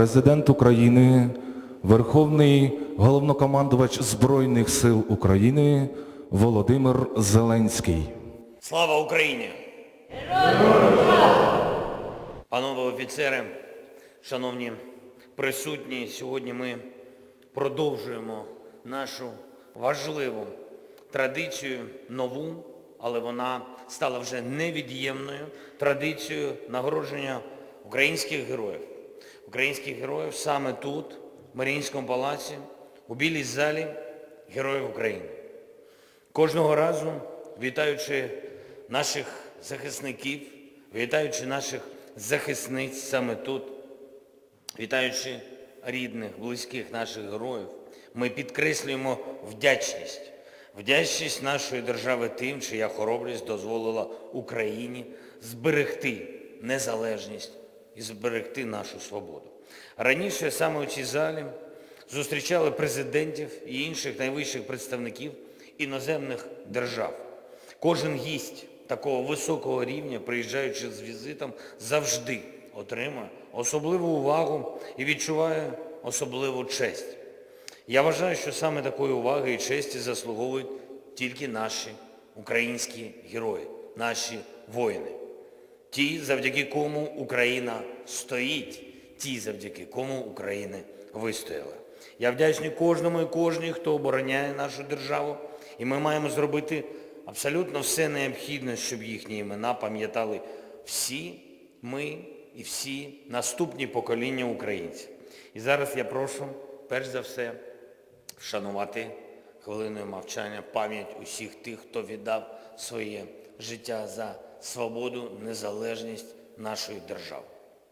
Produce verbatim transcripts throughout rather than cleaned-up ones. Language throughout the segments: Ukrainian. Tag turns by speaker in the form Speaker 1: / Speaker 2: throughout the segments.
Speaker 1: Президент України, Верховний Головнокомандувач Збройних сил України Володимир Зеленський.
Speaker 2: Слава Україні! Панове офіцери, шановні присутні, сьогодні ми продовжуємо нашу важливу традицію, нову, але вона стала вже невід'ємною традицією нагородження українських героїв. Українських героїв саме тут, в Маріїнському палаці, у Білій залі Героїв України. Кожного разу, вітаючи наших захисників, вітаючи наших захисниць саме тут, вітаючи рідних, близьких наших героїв, ми підкреслюємо вдячність. Вдячність нашої держави тим, чия хоробрість дозволила Україні зберегти незалежність і зберегти нашу свободу. Раніше саме у цій залі зустрічали президентів і інших найвищих представників іноземних держав. Кожен гість такого високого рівня, приїжджаючи з візитом, завжди отримує особливу увагу і відчуває особливу честь. Я вважаю, що саме такої уваги і честі заслуговують тільки наші українські герої, наші воїни. Ті, завдяки кому Україна стоїть, ті, завдяки кому Україна вистояла. Я вдячний кожному і кожній, хто обороняє нашу державу, і ми маємо зробити абсолютно все необхідне, щоб їхні імена пам'ятали всі ми і всі наступні покоління українців. І зараз я прошу, перш за все, вшанувати хвилиною мовчання пам'ять усіх тих, хто віддав своє життя за свободу, незалежність нашої держави.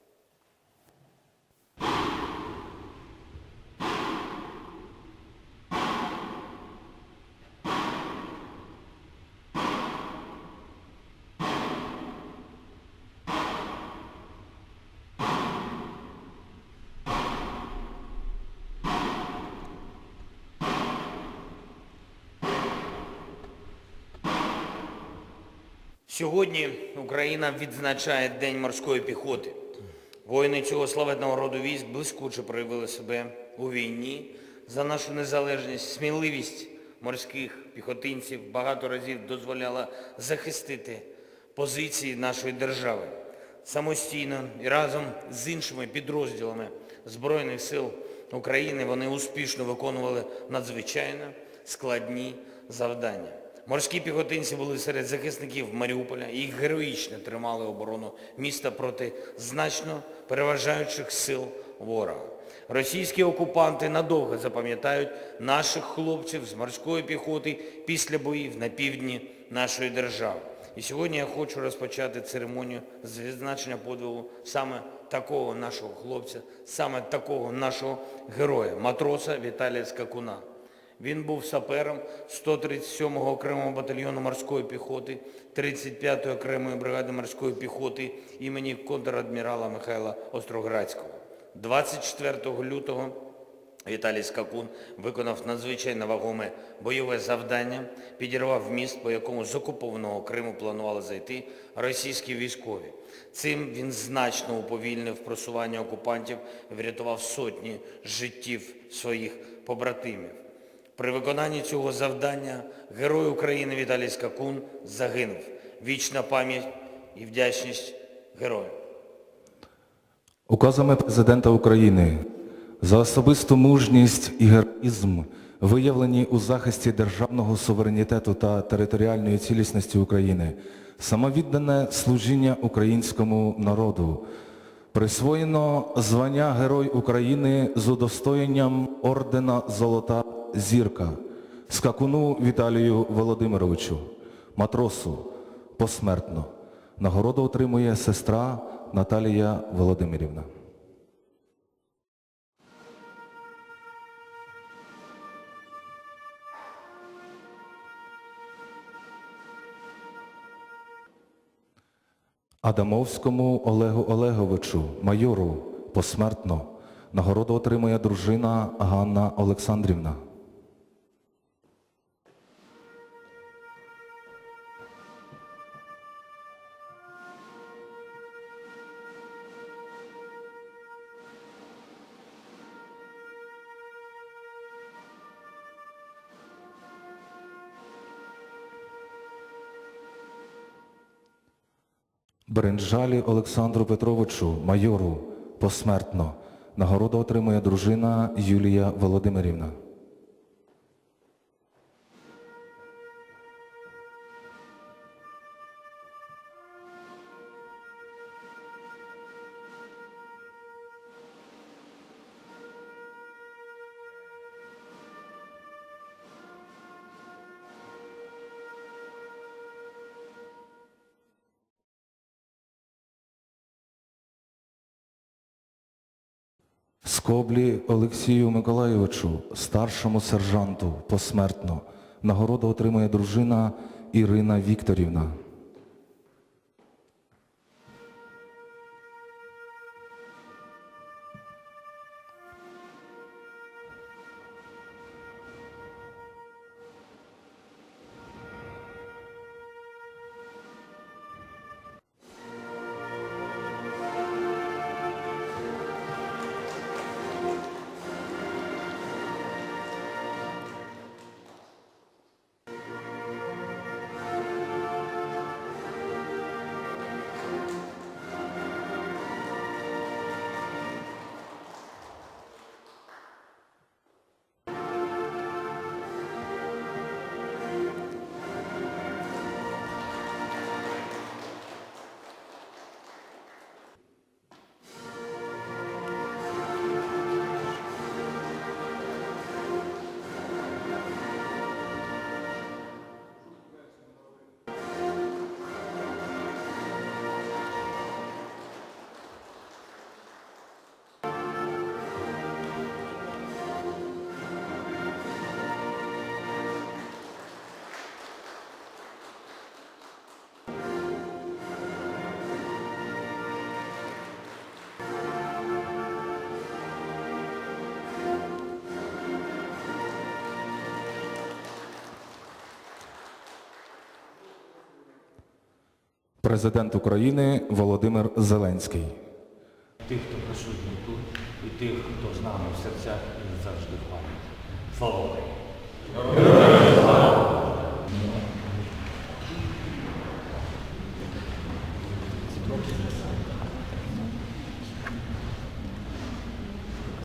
Speaker 2: Сьогодні Україна відзначає День морської піхоти. Воїни цього славетного роду військ блискуче проявили себе у війні за нашу незалежність. Сміливість морських піхотинців багато разів дозволяла захистити позиції нашої держави. Самостійно і разом з іншими підрозділами Збройних сил України вони успішно виконували надзвичайно складні завдання. Морські піхотинці були серед захисників Маріуполя і їх героїчно тримали оборону міста проти значно переважаючих сил ворога. Російські окупанти надовго запам'ятають наших хлопців з морської піхоти після боїв на півдні нашої держави. І сьогодні я хочу розпочати церемонію з відзначення подвигу саме такого нашого хлопця, саме такого нашого героя, матроса Віталія Скакуна. Він був сапером сто тридцять сьомого окремого батальйону морської піхоти, тридцять п'ятої окремої бригади морської піхоти імені контр-адмірала Михайла Остроградського. двадцять четвертого лютого Віталій Скакун виконав надзвичайно вагоме бойове завдання, підірвав міст, по якому з окупованого Криму планували зайти російські військові. Цим він значно уповільнив просування окупантів і врятував сотні життів своїх побратимів. При виконанні цього завдання Герой України Віталій Скакун загинув. Вічна пам'ять і вдячність герою.
Speaker 1: Указами Президента України за особисту мужність і героїзм, виявлені у захисті державного суверенітету та територіальної цілісності України, самовіддане служіння українському народу, присвоєно звання Герой України з удостоєнням ордена «Золота Зірка» Скакуну Віталію Володимировичу, матросу, посмертно. Нагороду отримує сестра Наталія Володимирівна. Адамовському Олегу Олеговичу, майору, посмертно. Нагороду отримує дружина Ганна Олександрівна. Бринджалі Олександру Петровичу, майору, посмертно. Нагороду отримує дружина Юлія Володимирівна. Скоблі Олексію Миколайовичу, старшому сержанту, посмертно. Нагороду отримує дружина Ірина Вікторівна. Президент України Володимир Зеленський.
Speaker 3: Тих, хто присутній тут, і тих, хто з нами в серцях і завжди в пам'яті. Слава Україні! Слава!